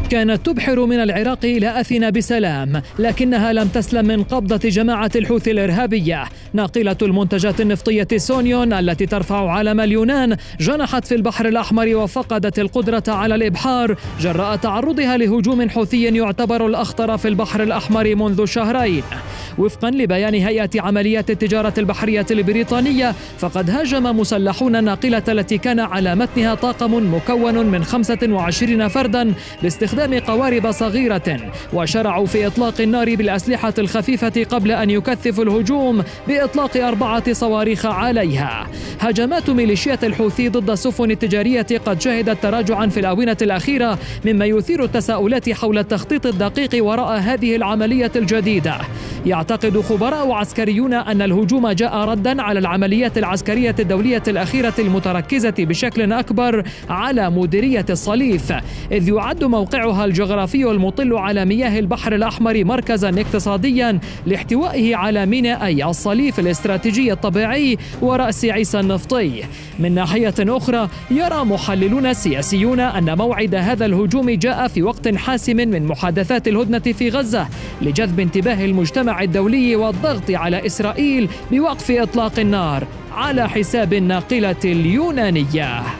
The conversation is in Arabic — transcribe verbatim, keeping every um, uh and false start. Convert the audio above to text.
كانت تبحر من العراق إلى أثينا بسلام، لكنها لم تسلم من قبضة جماعة الحوثي الإرهابية. ناقلة المنتجات النفطية سونيون التي ترفع علم اليونان جنحت في البحر الأحمر وفقدت القدرة على الإبحار جراء تعرضها لهجوم حوثي يعتبر الأخطر في البحر الأحمر منذ شهرين. وفقا لبيان هيئة عمليات التجارة البحرية البريطانية، فقد هاجم مسلحون الناقلة التي كان على متنها طاقم مكون من خمسة وعشرين فردا باستخدام قوارب صغيرة، وشرعوا في إطلاق النار بالأسلحة الخفيفة قبل أن يكثفوا الهجوم بإطلاق أربعة صواريخ عليها. هجمات ميليشيات الحوثي ضد السفن التجارية قد شهدت تراجعا في الآونة الأخيرة، مما يثير التساؤلات حول التخطيط الدقيق وراء هذه العملية الجديدة. يعتقد خبراء عسكريون أن الهجوم جاء ردا على العمليات العسكرية الدولية الأخيرة المتركزة بشكل أكبر على مديرية الصليف، إذ يعد موقعها الجغرافي المطل على مياه البحر الأحمر مركزا اقتصاديا لاحتوائه على مينائي الصليف الاستراتيجي الطبيعي ورأس عيسى النفطي. من ناحية أخرى، يرى محللون سياسيون أن موعد هذا الهجوم جاء في وقت حاسم من محادثات الهدنة في غزة لجذب انتباه المجتمع الدولي والضغط على إسرائيل بوقف إطلاق النار على حساب الناقلة اليونانية.